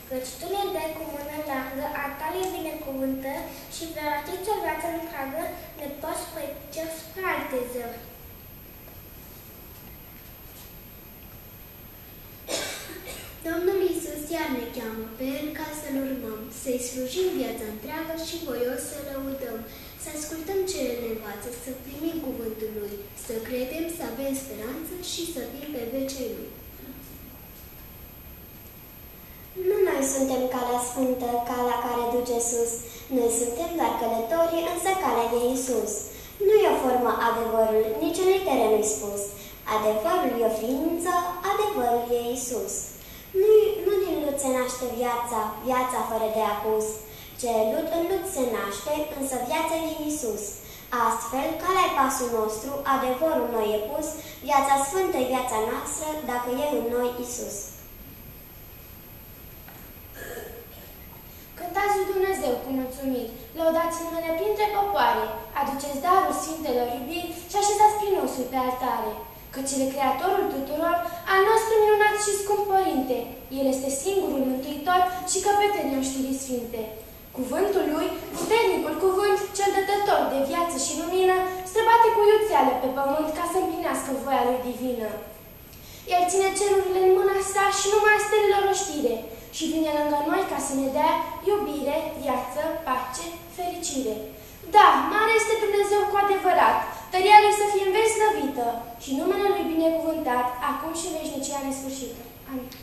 Căci Tu ne dai cu mână largă a Tale binecuvântări și veratiți o viață întreagă ne poți spre cer spre alte zări. Domnul Iisus iar ne cheamă pe El ca să-L urmăm, să-I slujim viața întreagă și voios să lăudăm, să ascultăm ce El ne învață, să primim cuvântul Lui, să credem, să avem speranță și să fim pe vecii Lui. Nu noi suntem calea sfântă, calea care duce sus. Noi suntem doar călătorii, însă calea e Iisus. Nu e o formă adevărul, nici în litere nu-i spus. Adevărul e o ființă, adevărul e Iisus. Nu din lut se naște viața, viața fără de apus. Ce în lut se naște, însă viața e Iisus. Astfel, calea e pasul nostru, adevărul noi e pus, viața sfântă e viața noastră, dacă e în noi Iisus. Cântați lui Dumnezeu cu mulțumiri, lăudați numele printre popoare, aduceți darul Sfintelor iubiri și așezați prinosul pe altare. Căci El e Creatorul tuturor, al nostru minunat și scump Părinte. El este singurul Mântuitor și căpetenia știrii sfinte. Cuvântul Lui, puternicul cuvânt, cel dătător de viață și lumină, străbate cu iuțeală pe pământ ca să împlinească voia Lui divină. El ține cerurile în mâna sa și numai stelelor o știre și vine lângă noi ca să ne dea iubire, viață, pace, fericire. Da, mare este Dumnezeu cu adevărat, tăria Lui să fie în veci slăvită și numele Lui binecuvântat, acum și veșnicia nesfârșită. Amin.